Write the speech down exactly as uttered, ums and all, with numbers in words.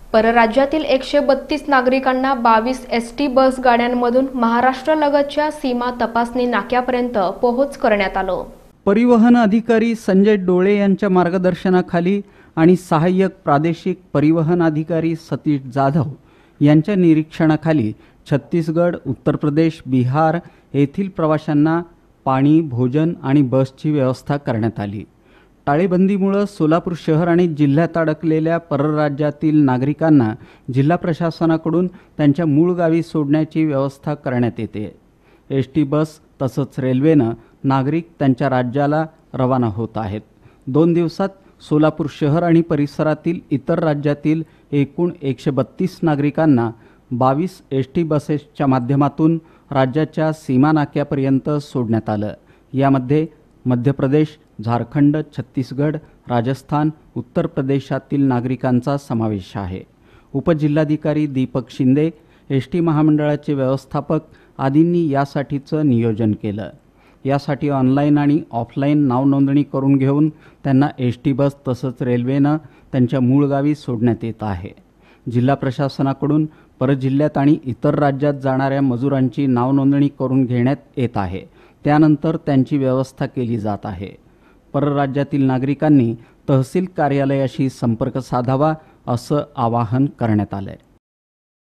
परराज्यातील एकशे बत्तीस नागरिकांना बावीस एस टी बस गाड्यांमधून महाराष्ट्रालगतच्या सीमा तपासणी नाक्यापर्यंत पोहोच करण्यात आलं। परिवहन अधिकारी संजय डोळे यांच्या मार्गदर्शनाखाली आणि सहाय्यक प्रादेशिक परिवहन अधिकारी सतीश जाधव यांच्या निरीक्षणाखाली छत्तीसगड, उत्तर प्रदेश, बिहार येथील प्रवाशांना पाणी, भोजन आणि बसची व्यवस्था करण्यात आली। टाळेबंदीमुळे सोलापूर शहर आणि जिल्ह्यात अडकलेल्या परराज्यातील नागरिकांना जिल्हा प्रशासनाकडून त्यांच्या मूळ गावी सोडण्याची व्यवस्था करण्यात येते। एस टी बस तसंच रेल्वेनं नागरिक त्यांच्या राज्याला रवाना होत आहेत। दोन दिवसात सोलापूर शहर आणि परिसरातील इतर राज्यातील एकूण एकशे बत्तीस नागरिकांना बावीस एस टी बसेसच्या माध्यमातून राज्याच्या सीमा नाक्यापर्यंत सोडण्यात आलं। यामध्ये मध्य प्रदेश, झारखंड, छत्तीसगड, राजस्थान, उत्तर प्रदेशातील नागरिकांचा समावेश आहे। उपजिल्हाधिकारी दीपक शिंदे, एस टी महामंडळाचे व्यवस्थापक आदींनी यासाठीचं नियोजन केलं। यासाठी ऑनलाईन आणि ऑफलाईन नाव नोंदणी करून घेऊन त्यांना एस टी बस तसंच रेल्वेनं त्यांच्या मूळ गावी सोडण्यात येत आहे। जिल्हा प्रशासनाकडून परजिल्ह्यात आणि इतर राज्यात जाणाऱ्या मजुरांची नाव नोंदणी करून घेण्यात येत आहे। त्यानंतर त्यांची व्यवस्था केली जात आहे। परराज्यातील नागरिकांनी तहसील कार्यालयाशी संपर्क साधावा असं आवाहन करण्यात आलंय।